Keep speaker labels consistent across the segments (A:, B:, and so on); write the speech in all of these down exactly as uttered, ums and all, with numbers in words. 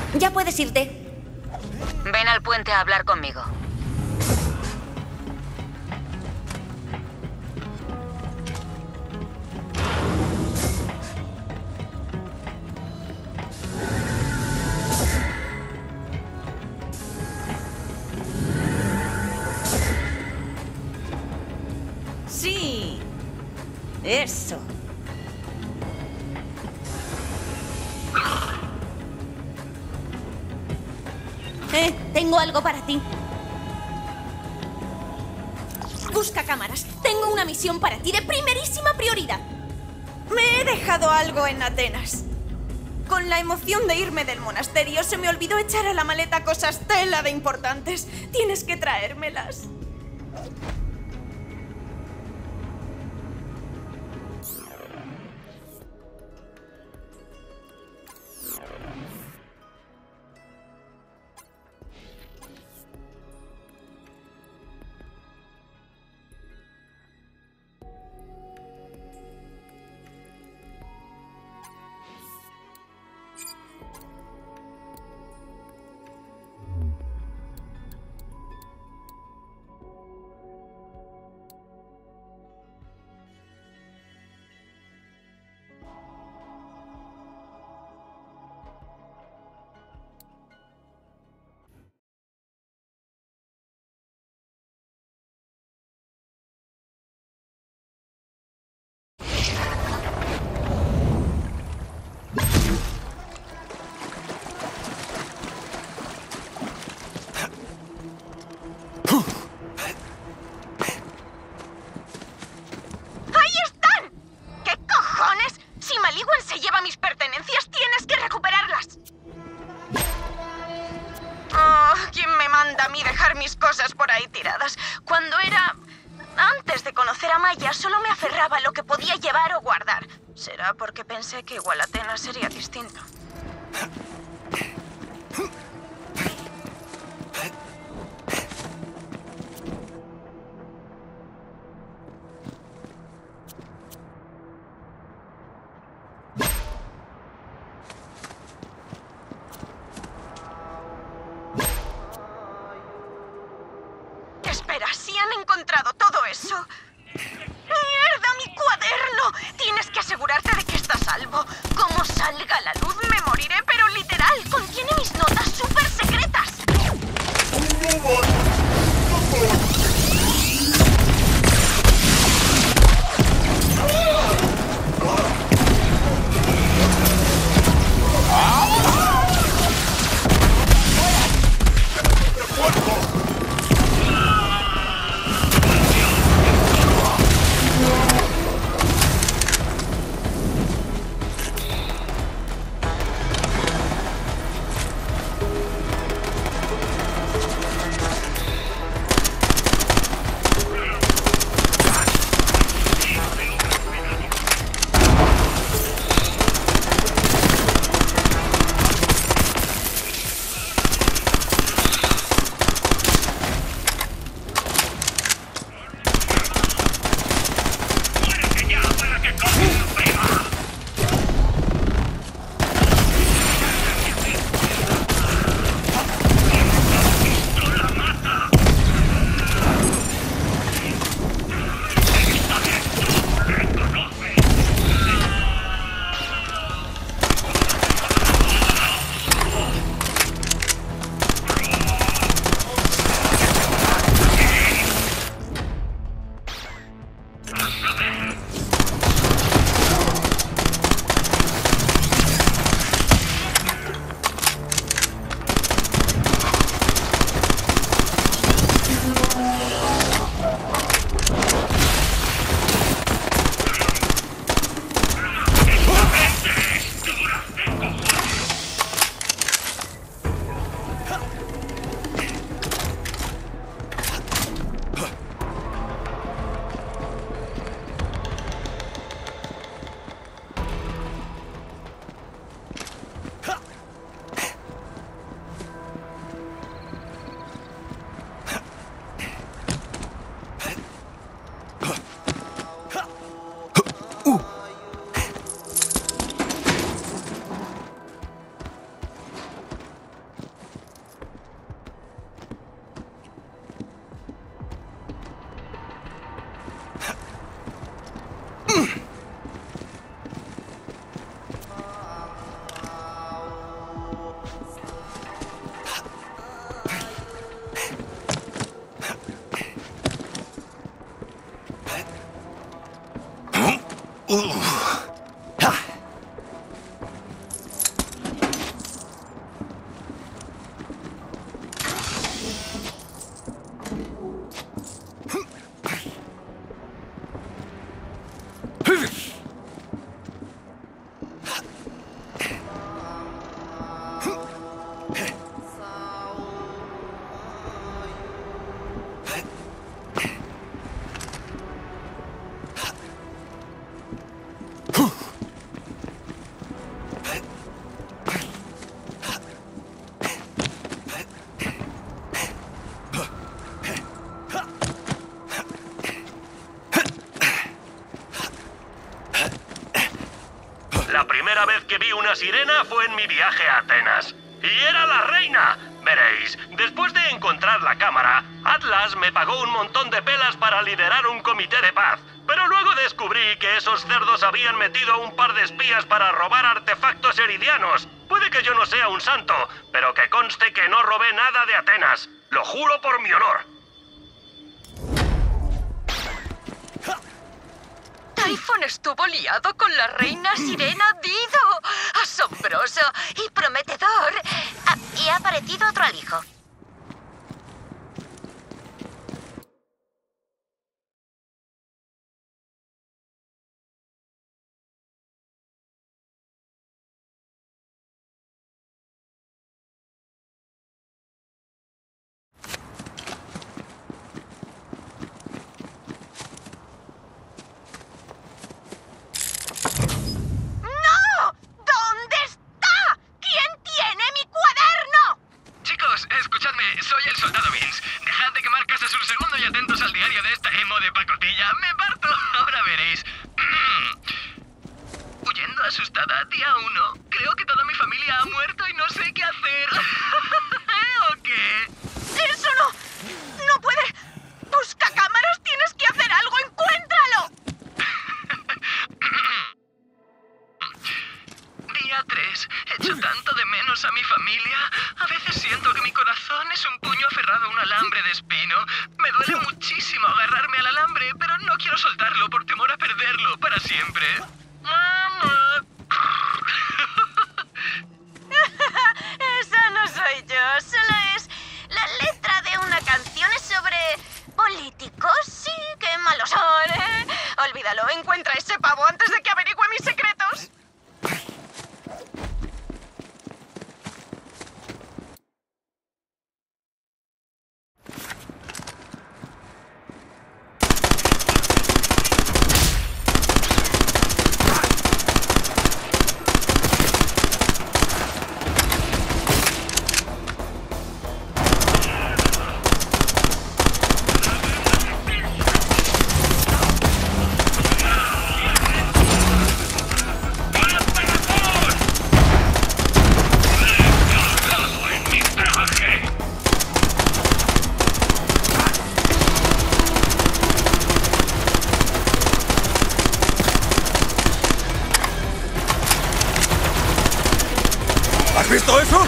A: Ya puedes irte.
B: Ven al puente a hablar conmigo.
A: Sí. Eso. Eh, tengo algo para ti. Busca cámaras. Tengo una misión para ti de primerísima prioridad.
C: Me he dejado algo en Atenas. Con la emoción de irme del monasterio, se me olvidó echar a la maleta cosas tela de importantes. Tienes que traérmelas. Cuando era... Antes de conocer a Maya, solo me aferraba a lo que podía llevar o guardar. Será porque pensé que igual Atenas sería distinto. Espera, si han encontrado todo eso... ¡Mierda, mi cuaderno! Tienes que asegurarte de que está a salvo. Como salga a la luz me moriré, pero literal, contiene mis notas súper secretas.
D: La primera vez que vi una sirena fue en mi viaje a Atenas. ¡Y era la reina! Veréis, después de encontrar la cámara, Atlas me pagó un montón de pelas para liderar un comité de paz. Pero luego descubrí que esos cerdos habían metido a un par de espías para robar artefactos eridianos. Puede que yo no sea un santo, pero que conste que no robé nada de Atenas. Lo juro por mi honor.
C: Typhon estuvo liado con la reina sirena Dido. Asombroso y prometedor.
B: Ah, y ha aparecido otro alijo.
E: Soy el soldado Vince. Dejad de quemar casas un segundo y atentos al diario de esta emo de pacotilla. ¡Me parto! Ahora veréis. Huyendo asustada, día uno. Creo que toda mi familia ha muerto y no sé qué hacer. ¿O qué?
C: ¡Eso no! ¡No puede! ¡Busca cámaras! ¡Tienes que hacer algo! ¡Encuéntralo!
E: Día tres. Echo tanto de menos a mi familia. A veces siento que mi corazón es un puño aferrado a un alambre de espino. Me duele muchísimo agarrarme al alambre, pero no quiero soltarlo por temor a perderlo para siempre. ¡Mamá!
C: Esa no soy yo. Solo es la letra de una canción sobre políticos. Sí, qué malos son, ¿eh? Olvídalo. Encuentra ese pavo antes de que averigüe mis secretos.
F: ¿Has visto eso?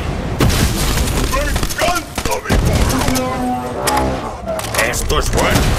F: ¡Esto es bueno!